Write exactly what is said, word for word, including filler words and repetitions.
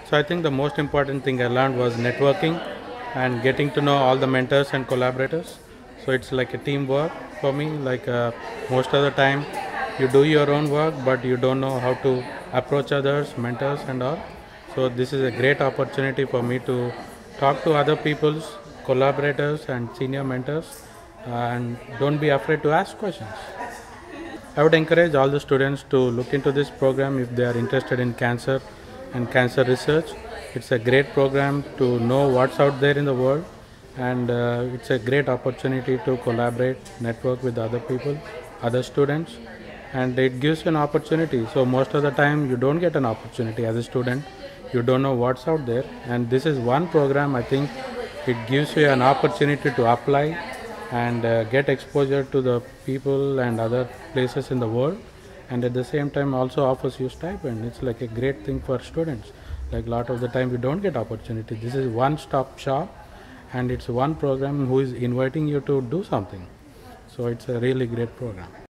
So I think the most important thing I learned was networking and getting to know all the mentors and collaborators. So it's like a teamwork for me. Like uh, most of the time, you do your own work, but you don't know how to approach others, mentors, and all. So this is a great opportunity for me to talk to other people's collaborators and senior mentors, uh, and don't be afraid to ask questions. I would encourage all the students to look into this program if they are interested in cancer and cancer research. It's a great program to know what's out there in the world, and uh, it's a great opportunity to collaborate, network with other people, other students, and it gives you an opportunity. So most of the time you don't get an opportunity as a student. You don't know what's out there, and this is one program I think it gives you an opportunity to apply and uh, get exposure to the people and other places in the world, and at the same time also offers you stipend. It's like a great thing for students. Like a lot of the time we don't get opportunity. This is one stop shop, and it's one program who is inviting you to do something. So it's a really great program.